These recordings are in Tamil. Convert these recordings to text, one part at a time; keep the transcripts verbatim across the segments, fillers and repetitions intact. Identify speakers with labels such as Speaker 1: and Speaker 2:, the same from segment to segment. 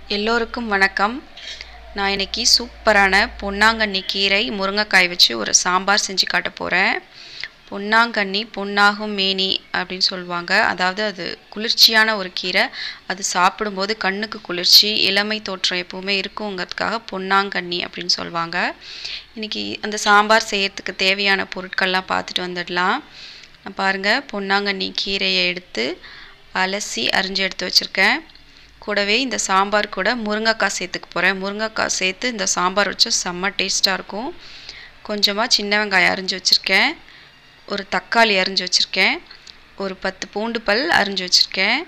Speaker 1: எல்லோருக்கும் வணக்கம். நான் இன்னைக்கு சூப்பரான பொன்னாங்கண்ணி கீரை முருங்கைக்காய் வச்சு ஒரு சாம்பார் செஞ்சு காட்ட போகிறேன். பொன்னாங்கண்ணி பொன்னாகும் மேனி அப்படின்னு சொல்லுவாங்க. அதாவது அது குளிர்ச்சியான ஒரு கீரை. அது சாப்பிடும்போது கண்ணுக்கு குளிர்ச்சி, இளமை தோற்றம் எப்போவுமே இருக்குங்கிறதுக்காக பொன்னாங்கண்ணி அப்படின்னு சொல்லுவாங்க. இன்றைக்கி அந்த சாம்பார் செய்யறதுக்கு தேவையான பொருட்கள்லாம் பார்த்துட்டு வந்துடலாம். பாருங்கள், பொன்னாங்கண்ணி கீரையை எடுத்து அலசி அரிஞ்சு எடுத்து வச்சுருக்கேன். கூடவே இந்த சாம்பார் கூட முருங்கைக்காய் சேர்த்துக்க போகிறேன். முருங்கைக்காய் சேர்த்து இந்த சாம்பார் வச்சு செம்ம டேஸ்ட்டாக இருக்கும். கொஞ்சமாக சின்ன வெங்காயம் அரிஞ்சு வச்சுருக்கேன், ஒரு தக்காளி அரிஞ்சு வச்சுருக்கேன், ஒரு பத்து பூண்டு பல் அரிஞ்சு வச்சுருக்கேன்.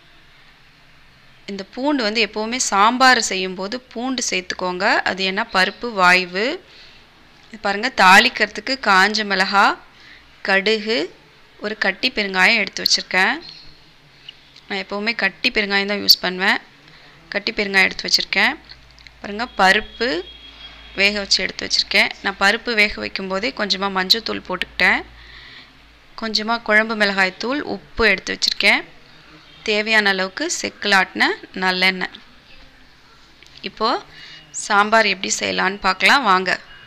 Speaker 1: இந்த பூண்டு வந்து எப்போவுமே சாம்பார் செய்யும்போது பூண்டு சேர்த்துக்கோங்க. அது என்ன பருப்பு வாய்வு. பாருங்கள், தாளிக்கிறதுக்கு காஞ்ச மிளகா, கடுகு, ஒரு கட்டி பெருங்காயம் எடுத்து வச்சுருக்கேன். நான் எப்போவுமே கட்டி பெருங்காயம் தான் யூஸ் பண்ணுவேன். கட்டி பெருங்காயம் எடுத்து வச்சுருக்கேன். பாருங்கள், பருப்பு வேக வச்சு எடுத்து வச்சுருக்கேன். நான் பருப்பு வேக வைக்கும்போதே கொஞ்சமாக மஞ்சள் தூள் போட்டுக்கிட்டேன். கொஞ்சமாக குழம்பு மிளகாய் தூள், உப்பு எடுத்து வச்சுருக்கேன். தேவையான அளவுக்கு செக்கில் ஆட்டின நல்லெண்ணெய். இப்போது சாம்பார் எப்படி செய்யலான்னு பார்க்கலாம் வாங்க.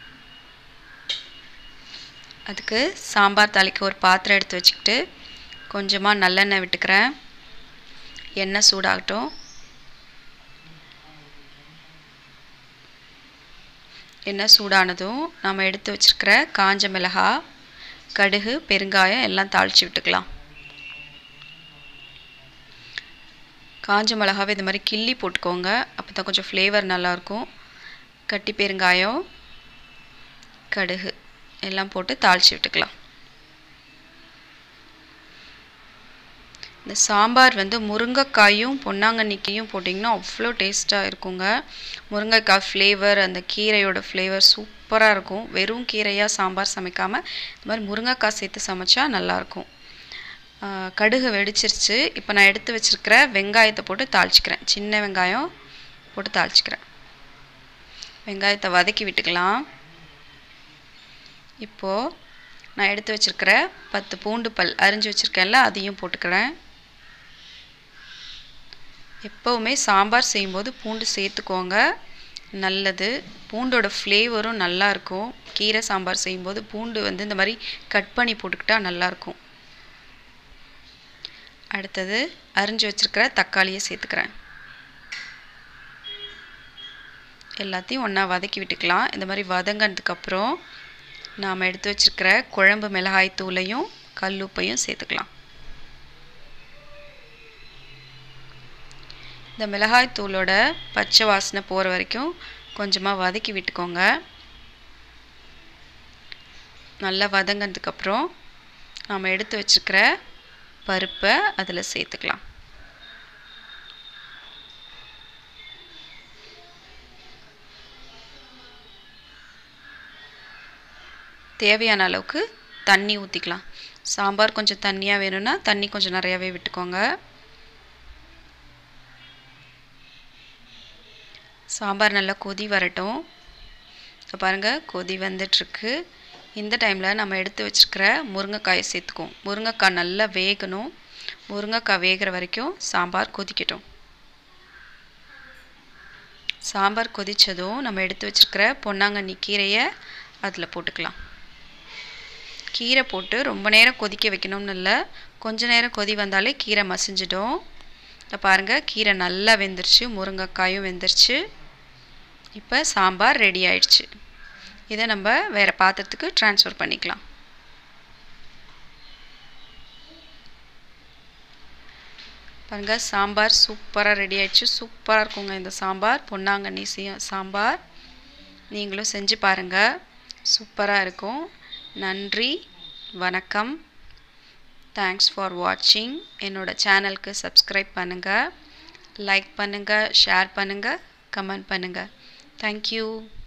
Speaker 1: அதுக்கு சாம்பார் தாளிக்க ஒரு பாத்திரம் எடுத்து வச்சுக்கிட்டு கொஞ்சமாக நல்லெண்ணெய் விட்டுக்கிறேன். எண்ணெய் சூடாகட்டும். எண்ணெய் சூடானதும் நம்ம எடுத்து வச்சுருக்கிற காஞ்ச மிளகா, கடுகு, பெருங்காயம் எல்லாம் தாளித்து விட்டுக்கலாம். காஞ்ச மிளகாவை இது மாதிரி கிள்ளி போட்டுக்கோங்க, அப்போ தான் கொஞ்சம் ஃப்ளேவர் நல்லாயிருக்கும். கட்டி பெருங்காயம், கடுகு எல்லாம் போட்டு தாளித்து விட்டுக்கலாம். இந்த சாம்பார் வந்து முருங்கைக்காயும் பொன்னாங்கண்ணிக்கையும் போட்டிங்கன்னா அவ்வளோ டேஸ்ட்டாக இருக்குங்க. முருங்கைக்காய் ஃப்ளேவர், அந்த கீரையோட ஃப்ளேவர் சூப்பராக இருக்கும். வெறும் கீரையாக சாம்பார் சமைக்காமல் இந்த மாதிரி முருங்கைக்காய் சேர்த்து சமைச்சா நல்லாயிருக்கும். கடுகு வெடிச்சிருச்சு. இப்போ நான் எடுத்து வச்சுருக்கிற வெங்காயத்தை போட்டு தாளிச்சிக்கிறேன். சின்ன வெங்காயம் போட்டு தாளிச்சிக்கிறேன். வெங்காயத்தை வதக்கி விட்டுக்கலாம். இப்போது நான் எடுத்து வச்சுருக்கிற பத்து பூண்டு பல் அரிஞ்சு வச்சுருக்கேன்ல, அதையும் போட்டுக்கிறேன். எப்போவுமே சாம்பார் செய்யும்போது பூண்டு சேர்த்துக்கோங்க, நல்லது. பூண்டோட ஃப்ளேவரும் நல்லாயிருக்கும். கீரை சாம்பார் செய்யும்போது பூண்டு வந்து இந்த மாதிரி கட் பண்ணி போட்டுக்கிட்டா நல்லாயிருக்கும். அடுத்தது அரிஞ்சு வச்சுருக்கிற தக்காளியை சேர்த்துக்கிறேன். எல்லாத்தையும் ஒன்றா வதக்கி விட்டுக்கலாம். இந்த மாதிரி வதங்கினதுக்கப்புறம் நாம் எடுத்து வச்சுருக்கிற குழம்பு மிளகாய் தூளையும் கல்லுப்பையும் சேர்த்துக்கலாம். இந்த மிளகாய் தூளோட பச்சை வாசனை போகிற வரைக்கும் கொஞ்சமாக வதக்கி விட்டுக்கோங்க. நல்லா வதங்கினதுக்கப்புறம் நாம் எடுத்து வச்சுருக்கிற பருப்பை அதில் சேர்த்துக்கலாம். தேவையான அளவுக்கு தண்ணி ஊற்றிக்கலாம். சாம்பார் கொஞ்சம் தண்ணியாக வேணும்னா தண்ணி கொஞ்சம் நிறையாவே விட்டுக்கோங்க. சாம்பார் நல்லா கொதி வரட்டும். இப்போ பாருங்கள், கொதி வந்துட்டுருக்கு. இந்த டைமில் நம்ம எடுத்து வச்சுருக்கிற முருங்கைக்காயை சேர்த்துக்குவோம். முருங்கைக்காய் நல்லா வேகணும். முருங்கைக்காய் வேகிற வரைக்கும் சாம்பார் கொதிக்கட்டும். சாம்பார் கொதித்ததும் நம்ம எடுத்து வச்சுருக்கிற பொன்னாங்கண்ணி கீரையை அதில் போட்டுக்கலாம். கீரை போட்டு ரொம்ப நேரம் கொதிக்க வைக்கணும்னு இல்லை, கொஞ்ச நேரம் கொதி வந்தாலே கீரை மசிஞ்சிடும். இப்போ பாருங்கள், கீரை நல்லா வெந்துருச்சு, முருங்கைக்காயும் வெந்துருச்சு. இப்போ சாம்பார் ரெடி ஆயிடுச்சு. இதை நம்ம வேறு பாத்திரத்துக்கு ட்ரான்ஸ்ஃபர் பண்ணிக்கலாம். பாருங்கள், சாம்பார் சூப்பராக ரெடி ஆயிடுச்சு. சூப்பராக இருக்குங்க இந்த சாம்பார். பொன்னாங்கண்ணி சாம்பார் நீங்களும் செஞ்சு பாருங்கள், சூப்பராக இருக்கும். நன்றி, வணக்கம். தேங்க்ஸ் ஃபார் வாட்சிங். என்னோடய சேனலுக்கு சப்ஸ்கிரைப் பண்ணுங்கள், லைக் பண்ணுங்கள், ஷேர் பண்ணுங்கள், கமெண்ட் பண்ணுங்கள். தேங்க்யூ.